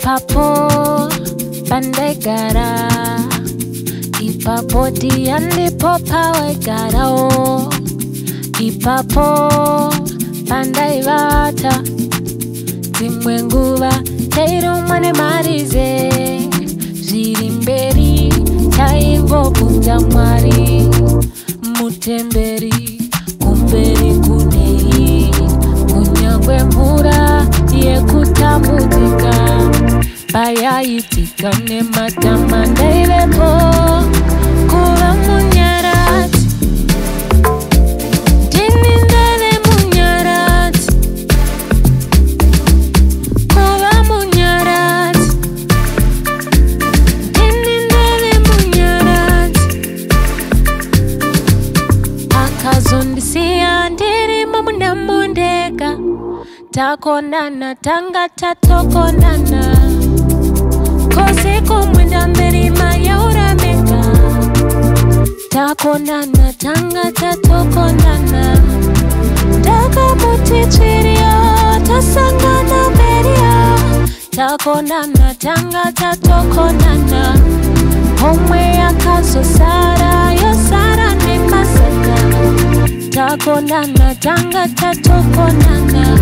Ipapo pandegara, ipapo diandipo pawegarao, ipapo pandaivata, dzimwe nguva tairumwane marize, zviri mberi taingobvunza Mwari, mutemberi kumberi kunei, kunyangwe mvura yekutambudzika payaitika nematama ndaivepo kuva munyaradzi, ndini ndave munyaradzi, kuva munyaradzi, ndini ndave munyaradzi, akazondisiya ndirimo mundamo ndega, takonana tanga tatokonana, kose kumwenda mberi mayaurameka, takonana tanga tatokonana, takamutichiriyo tasangana mberiyo, takonana tanga tatokonana, homwe yakazosara yosara nemasaka, takonana tanga tatokonana.